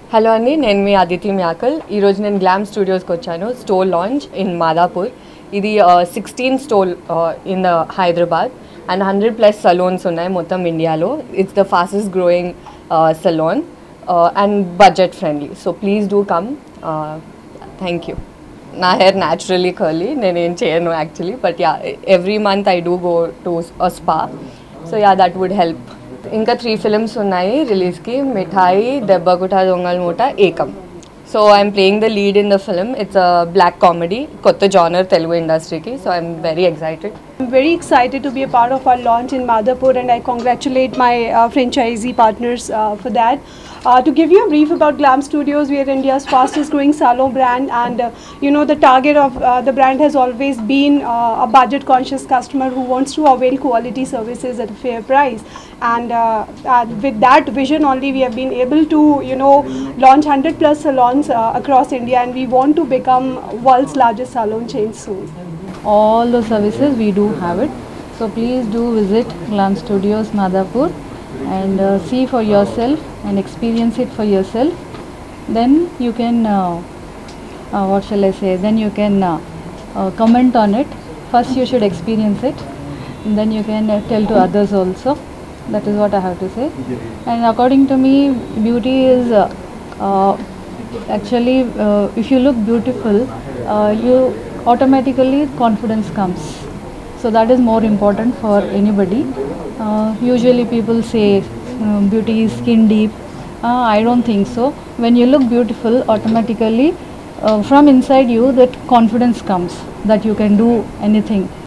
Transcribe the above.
Hello అండి, నేను మీ అదితి మ్యాకల్. ఈరోజు నేను గ్లామ్ స్టూడియోస్కి వచ్చాను. Store launch in Madhapur. ఇది 16 store in the Hyderabad and 100+ salons ఉన్నాయి మొత్తం ఇండియాలో. It's the fastest growing salon and budget friendly. So please do come. Thank you. నా హెయిర్ న్యాచురలీ కర్లీ, నేనేం చేయను actually, but yeah every month I do go to a spa. So yeah that would help. ఇంకా 3 films ఉన్నాయి రిలీజ్కి. మిఠాయి, దెబ్బకుట దొంగల్ మూట, ఏకం. So I'm playing the lead in the film. It's a black comedy, కొత్త genre Telugu ఇండస్ట్రీకి. So I'm very excited. I'm very excited to be a part of our launch in Madhapur, and I congratulate my franchisee partners for that. To give you a brief about Glam Studios, we are India's fastest growing salon brand, and the target of the brand has always been a budget conscious customer who wants to avail quality services at a fair price. And with that vision only, we have been able to launch 100+ salons across India, and we want to become world's largest salon chain soon. All the services we do have it, so please do visit Glam Studios Madhapur and see for yourself and experience it for yourself. Then you can what shall I say, then you can comment on it. First you should experience it, and then you can tell to others also. That is what I have to say. And according to me, beauty is actually if you look beautiful, you automatically confidence comes. So that is more important for anybody. Usually people say beauty is skin deep. I don't think so. When you look beautiful, automatically from inside you that confidence comes that you can do anything.